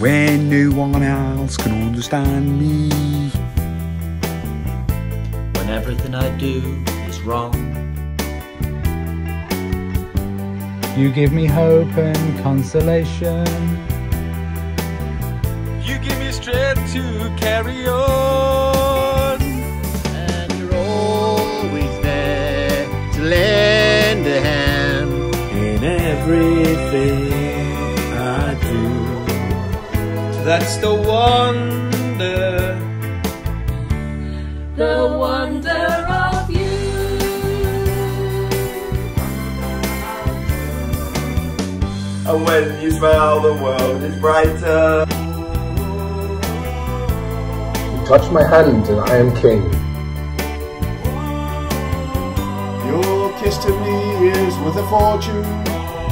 when no one else can understand me. When everything I do is wrong, you give me hope and consolation. You give me strength to carry on. and you're always there to lend a hand In everything I do. That's the wonder. The wonder of you. And when you smile, the world is brighter. You touch my hand and I am king. Your kiss to me is worth a fortune.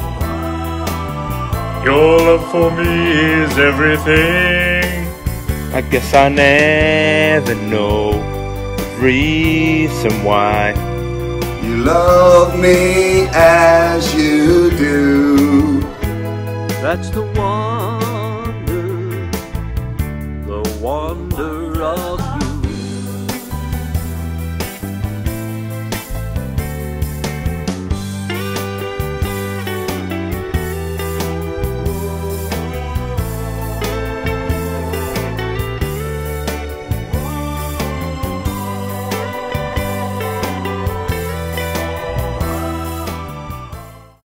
Your love for me is everything. I guess I never know the reason why You love me as you do. That's the wonder